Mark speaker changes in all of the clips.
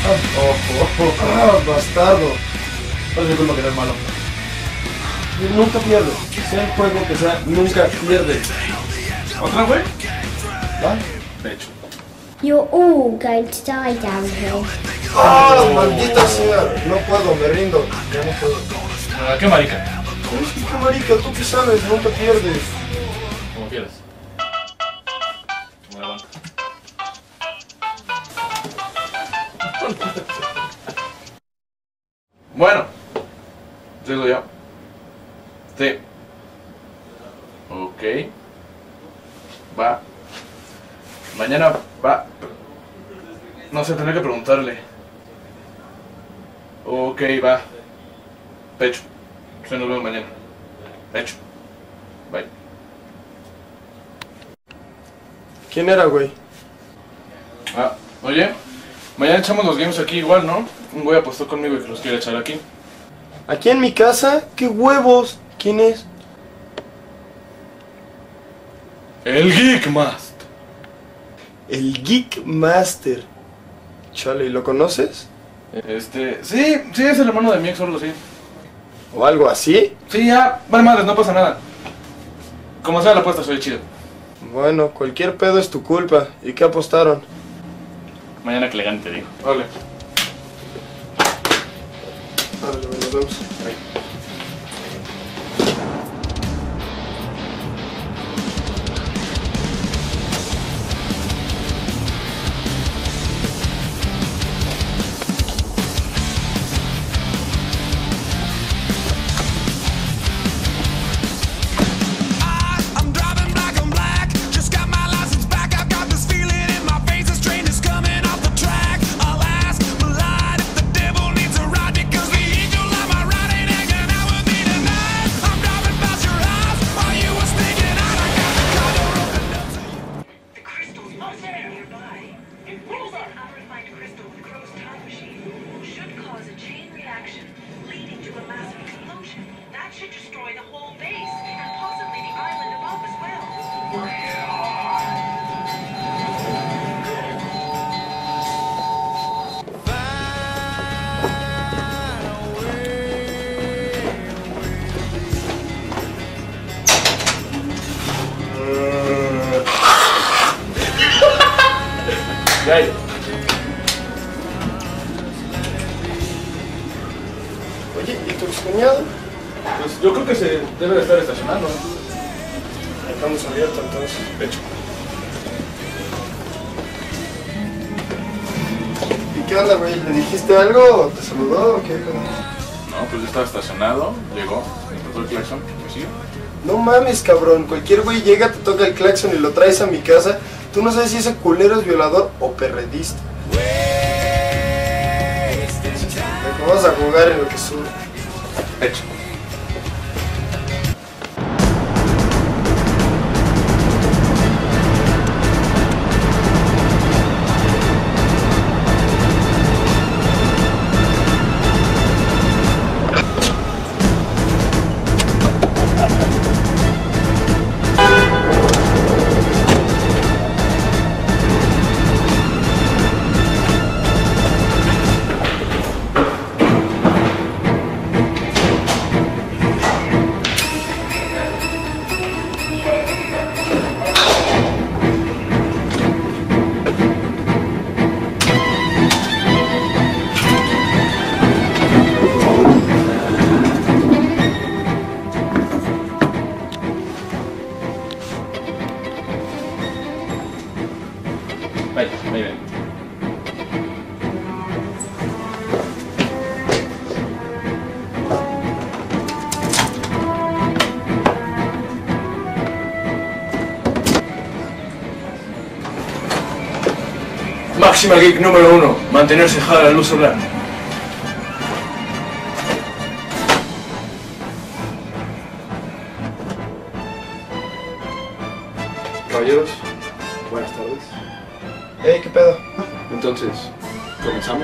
Speaker 1: Bastardo.
Speaker 2: No es mi culpa que eres malo.
Speaker 1: Nunca pierde. Sea el juego que sea, nunca pierde.
Speaker 2: ¿Otra, güey?
Speaker 1: ¿Va?
Speaker 2: De hecho.
Speaker 3: You're all going to die down here.
Speaker 1: ¡Ah, maldita sea! No puedo, me rindo. Ya no puedo.
Speaker 2: ¿Qué marica?
Speaker 1: ¿Qué marica? ¿Tú qué sabes? Nunca pierdes.
Speaker 2: Como quieras. Me aguanto. Bueno. Sigo yo. Sí. Ok. Va. Mañana va. No sé, tendré que preguntarle. Ok, va. Pecho. Se nos vemos mañana. Pecho. Bye.
Speaker 1: ¿Quién era, güey?
Speaker 2: Ah, oye. Mañana echamos los games aquí igual, ¿no? Un güey apostó conmigo y que los quiere echar aquí.
Speaker 1: ¿Aquí en mi casa? ¿Qué huevos? ¿Quién es?
Speaker 2: El Geek Master.
Speaker 1: El Geek Master. Chale, ¿y lo conoces?
Speaker 2: Sí, es el hermano de mi ex, solo sí.
Speaker 1: ¿O algo así?
Speaker 2: Sí, ya, vale madres, no pasa nada. Como sea la apuesta, soy chido.
Speaker 1: Bueno, cualquier pedo es tu culpa. ¿Y qué apostaron?
Speaker 2: Mañana que elegante te digo. Vale.
Speaker 1: Vale, nos vemos. Oye, ¿y tu excuñado?
Speaker 2: Pues yo creo que se debe de estar estacionando.
Speaker 1: Dejamos abierto entonces.
Speaker 2: De hecho.
Speaker 1: ¿Y qué onda, güey? ¿Le dijiste algo? ¿Te saludó o qué?
Speaker 2: No, pues yo estaba estacionado, llegó, me tocó el claxon, me sigue.
Speaker 1: No mames, cabrón. Cualquier güey llega, te toca el claxon y lo traes a mi casa. Tú no sabes si ese culero es violador o perredista. Vamos a jugar en lo que sube.
Speaker 2: Hecho. Ahí ven. Máxima Geek número 1. Mantenerse alejada de la luz solar.
Speaker 1: Caballeros, buenas tardes. ¿Qué pedo?
Speaker 2: Entonces, ¿comenzamos?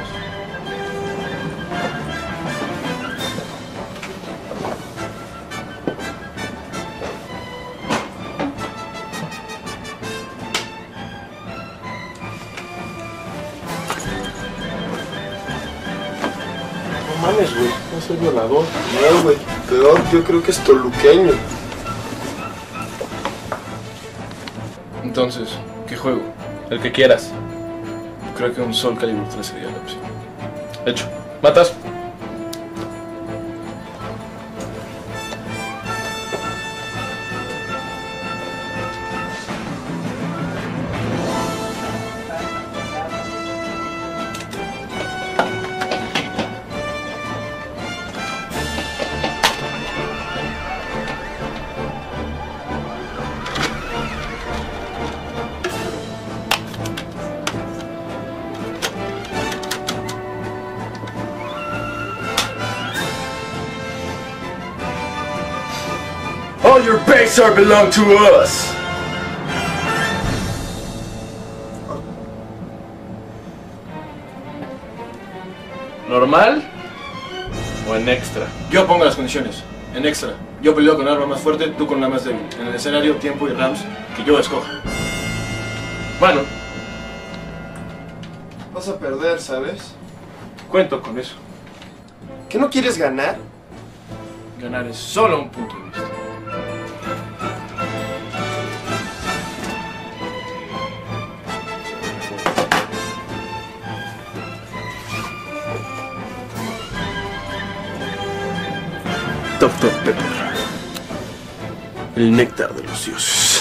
Speaker 2: mames, güey. No soy violador.
Speaker 1: No, güey. Peor, yo creo que es toluqueño.
Speaker 2: Entonces, ¿qué juego? El que quieras. Creo que un Soul Calibur 3 sería la opción. Hecho. ¿Matas? All your base are belong to us. ¿Normal o en extra? Yo pongo las condiciones. En extra. Yo peleo con arma más fuerte, tú con la más débil. En el escenario, tiempo y rams que yo escoja. Bueno.
Speaker 1: Vas a perder, ¿sabes?
Speaker 2: Cuento con eso.
Speaker 1: ¿Que no quieres ganar?
Speaker 2: Ganar es solo un punto de vista.
Speaker 4: Dr. Pepper, el néctar de los dioses.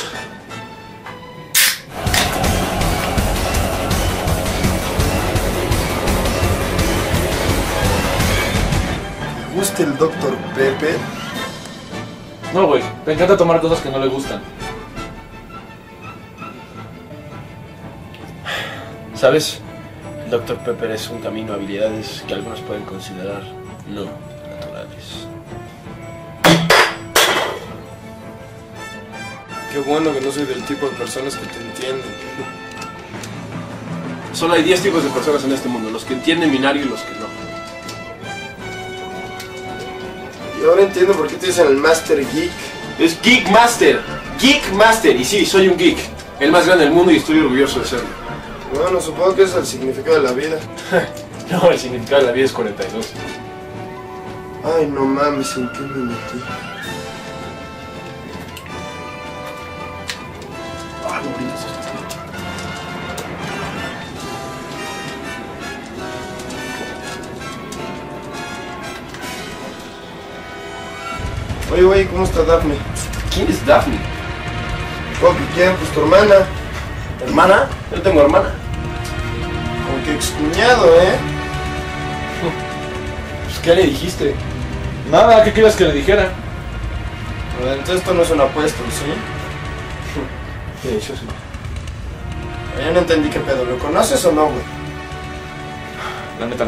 Speaker 1: ¿Te gusta el Dr. Pepper?
Speaker 2: No, güey. Me encanta tomar cosas que no le gustan.
Speaker 4: ¿Sabes? El Dr. Pepper es un camino a habilidades que algunos pueden considerar no naturales.
Speaker 1: Qué bueno que no soy del tipo de personas que te entienden.
Speaker 4: Solo hay 10 tipos de personas en este mundo, los que entienden binario y los que no.
Speaker 1: Y ahora entiendo por qué te dicen el Master Geek.
Speaker 4: Es Geek Master. Geek Master. Y sí, soy un geek. El más grande del mundo y estoy orgulloso de serlo.
Speaker 1: Bueno, supongo que es el significado de la vida.
Speaker 4: No, el significado de la vida es 42.
Speaker 1: Ay, no mames, ¿en qué me metí?
Speaker 4: Ah, no brindes esto.
Speaker 1: Oye, güey, ¿cómo está Daphne?
Speaker 4: ¿Quién es Daphne?
Speaker 1: ¿Cómo que quién? Pues tu hermana.
Speaker 4: ¿Hermana? Yo tengo hermana.
Speaker 1: Como que excuñado, ¿eh?
Speaker 4: Pues, ¿qué le dijiste?
Speaker 2: Nada, ¿qué quieres que le dijera?
Speaker 1: Pero entonces esto no es una apuesta, ¿sí?
Speaker 4: De hecho, sí.
Speaker 1: Ya no entendí qué pedo. ¿Lo conoces o no, güey?
Speaker 2: La neta no.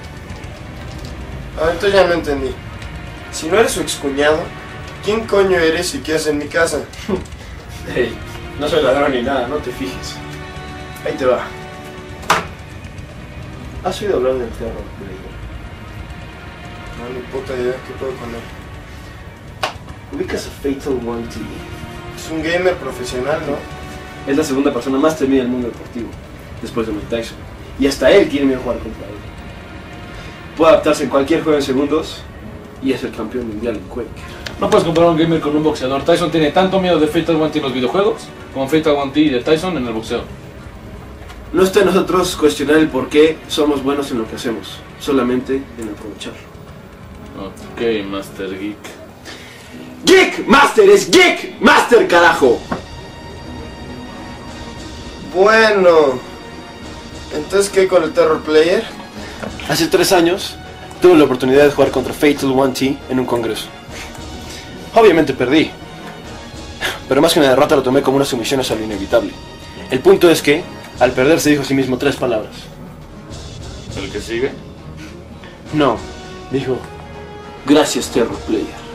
Speaker 1: Ah, entonces ya no entendí. Si no eres su excuñado, ¿quién coño eres y qué haces en mi casa?
Speaker 4: Hey, no soy ladrón ni nada, no te fijes. Ahí te va. ¿Has oído hablar del Terror Player?
Speaker 1: No, ni puta idea. ¿Qué puedo con él?
Speaker 4: ¿Ubicas a Fatal 1T?
Speaker 1: Es un gamer profesional, ¿no?
Speaker 4: Es la segunda persona más temida del mundo deportivo, después de Mike Tyson. Y hasta él tiene miedo jugar contra él. Puede adaptarse en cualquier juego en segundos y es el campeón mundial en Quake.
Speaker 2: No puedes comparar un gamer con un boxeador. Tyson tiene tanto miedo de Fatal 1T en los videojuegos como Fatal 1T y de Tyson en el boxeo.
Speaker 4: No está en nosotros cuestionar el por qué somos buenos en lo que hacemos, solamente en aprovecharlo.
Speaker 2: Ok, Master Geek.
Speaker 4: ¡Geek Master! ¡Es Geek Master, carajo!
Speaker 1: Bueno. ¿Entonces qué con el Terror Player?
Speaker 4: Hace 3 años tuve la oportunidad de jugar contra Fatal 1T en un congreso. Obviamente perdí, pero más que una derrota lo tomé como una sumisión hacia lo inevitable. El punto es que, al perder, se dijo a sí mismo 3 palabras.
Speaker 2: ¿El que sigue?
Speaker 4: No, dijo, gracias Terror Player.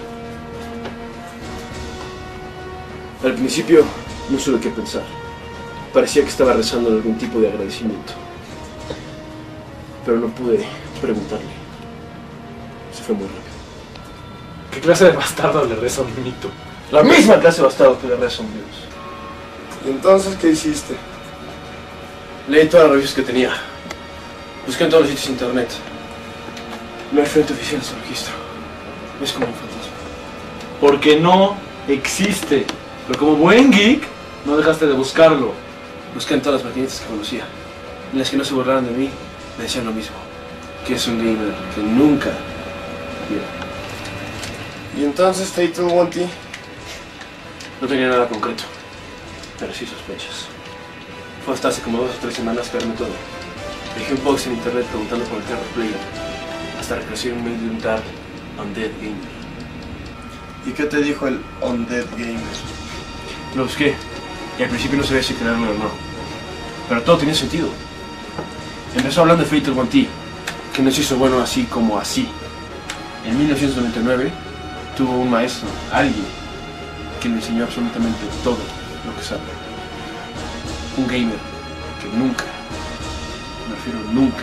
Speaker 4: Al principio no supe qué pensar. Parecía que estaba rezando en algún tipo de agradecimiento. Pero no pude preguntarle. Se fue muy rápido.
Speaker 2: ¿Qué clase de bastardo le reza un mito?
Speaker 4: La misma clase de bastardo que le reza a un dios.
Speaker 1: ¿Y entonces qué hiciste?
Speaker 4: Leí todas las reviews que tenía. Busqué en todos los sitios de internet.
Speaker 2: No hay frente oficial en su registro. Es como un fantasma. Porque no existe. Pero como buen geek, no dejaste de buscarlo. Busqué en todas las maquinitas que conocía. En las que no se burlaran de mí, me decían lo mismo. Que es un gamer que nunca pierde.
Speaker 1: ¿Y entonces Fatal 1T?
Speaker 2: No tenía nada concreto, pero sí sospechas. Fue hasta hace como 2 o 3 semanas que armé todo. Dejé un post en internet preguntando por el Terror Player, hasta que recibí un mail de un tal Undead Gamer.
Speaker 1: ¿Y qué te dijo el Undead Gamer?
Speaker 2: Lo busqué, y al principio no sabía si creerme o no. Pero todo tenía sentido. Empezó hablando de Fatal 1T, que nos hizo bueno así como así. En 1999 tuvo un maestro, alguien, que le enseñó absolutamente todo lo que sabe. Un gamer que nunca, me refiero nunca,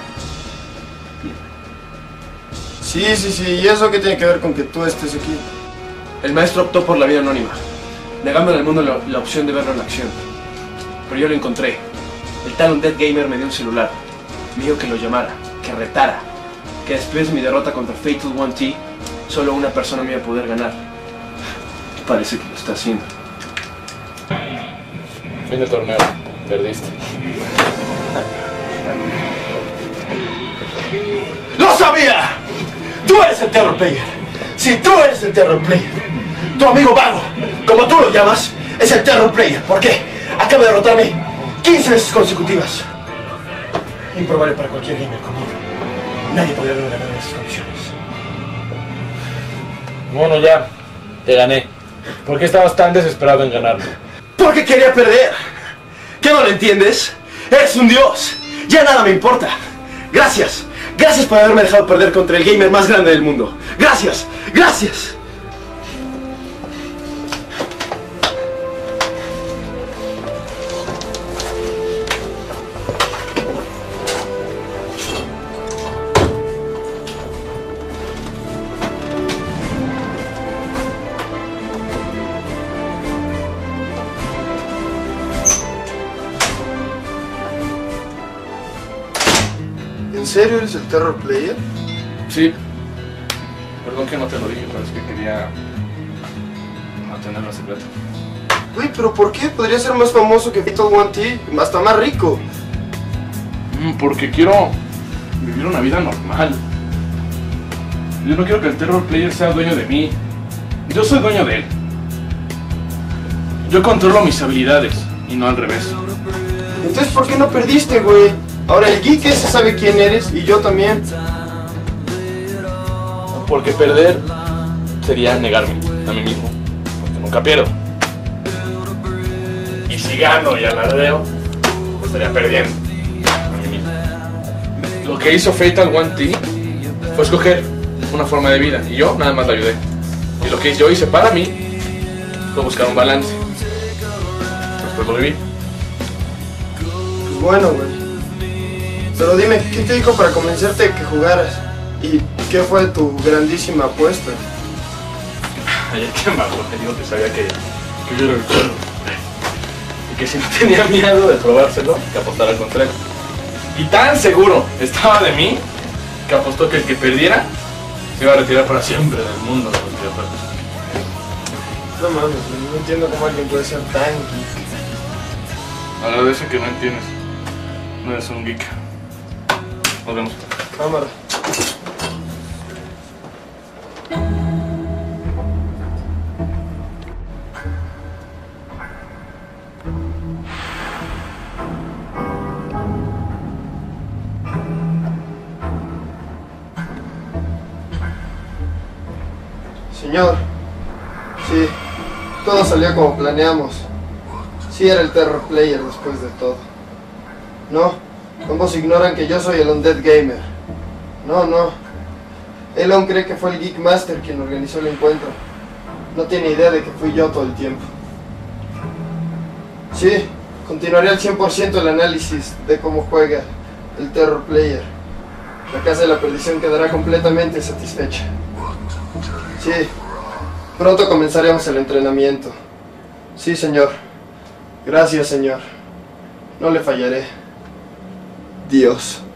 Speaker 2: pierde.
Speaker 1: Sí, ¿y eso qué tiene que ver con que tú estés aquí?
Speaker 2: El maestro optó por la vida anónima, negándole al mundo la opción de verlo en acción. Pero yo lo encontré. El tal Undead Gamer me dio un celular. Me dijo que lo llamara, que retara, que después de mi derrota contra Fatal 1T, solo una persona me iba a poder ganar. Parece que lo está haciendo.
Speaker 5: Fin de torneo. Perdiste.
Speaker 2: ¡Lo sabía! ¡Tú eres el Terror Player! ¡Sí, tú eres el Terror Player! Tu amigo vago, como tú lo llamas, es el Terror Player. ¿Por qué? Acaba de derrotarme 15 veces consecutivas. Improbable para cualquier gamer conmigo. Nadie podría haberme ganado en esas condiciones.
Speaker 5: Bueno, ya. Te gané. ¿Por qué estabas tan desesperado en ganarme?
Speaker 2: Porque quería perder. ¿Qué no lo entiendes? Eres un dios. Ya nada me importa. Gracias. Gracias por haberme dejado perder contra el gamer más grande del mundo. Gracias. Gracias.
Speaker 1: ¿En serio eres el Terror Player?
Speaker 5: Sí. Perdón que no te lo dije, pero es que quería mantenerlo en secreto.
Speaker 1: Güey, pero ¿por qué? Podría ser más famoso que Fatal 1T, hasta más rico.
Speaker 5: Porque quiero vivir una vida normal. Yo no quiero que el Terror Player sea dueño de mí. Yo soy dueño de él. Yo controlo mis habilidades y no al revés.
Speaker 1: Entonces, ¿por qué no perdiste, güey? Ahora el geek ese sabe quién eres y yo también.
Speaker 5: Porque perder sería negarme a mí mismo. Porque nunca pierdo. Y si gano y alardeo, estaría perdiendo a mí mismo. Lo que hizo Fatal 1T fue escoger una forma de vida y yo nada más la ayudé. Y lo que yo hice para mí fue buscar un balance. Después lo viví.
Speaker 1: Pues bueno, güey. Pero dime, ¿qué te dijo para convencerte de que jugaras? ¿Y qué fue tu grandísima apuesta?
Speaker 5: Ayer que me acuerdo, digo que sabía que yo era el perro. Y que si no tenía miedo de probárselo, que apostara contra él. Y tan seguro estaba de mí, que apostó que el que perdiera se iba a retirar para siempre del mundo de los videojuegos.
Speaker 1: No mames, no entiendo cómo alguien puede ser tan geek.
Speaker 5: Agradece que no entiendes. No eres un geek. Nos vemos.
Speaker 1: Cámara. Señor, sí, todo salió como planeamos. Sí era el Terror Player después de todo. No, ambos ignoran que yo soy el Undead Gamer. No. Él aún cree que fue el Geek Master quien organizó el encuentro. No tiene idea de que fui yo todo el tiempo. Sí, continuaré al 100% el análisis de cómo juega el Terror Player. La Casa de la Perdición quedará completamente satisfecha. Sí, pronto comenzaremos el entrenamiento. Sí, señor. Gracias, señor. No le fallaré. Dios.